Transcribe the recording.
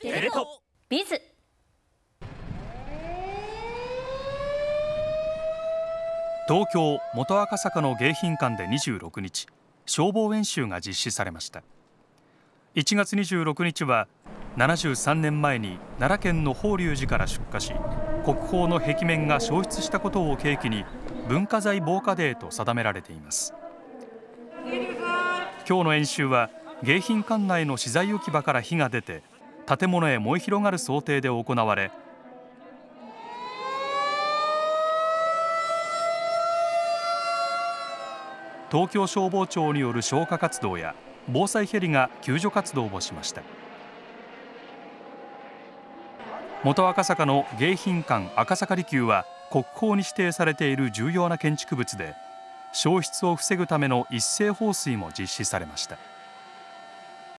テレ東ビズ。 東京元赤坂の迎賓館で26日、消防演習が実施されました。1月26日は73年前に奈良県の法隆寺から出火し、国宝の壁面が焼失したことを契機に文化財防火デーと定められています。今日の演習は迎賓館内の資材置き場から火が出て建物へ燃え広がる想定で行われ、東京消防庁による消火活動や防災ヘリが救助活動をしました。元赤坂の迎賓館赤坂離宮は国宝に指定されている重要な建築物で、焼失を防ぐための一斉放水も実施されました。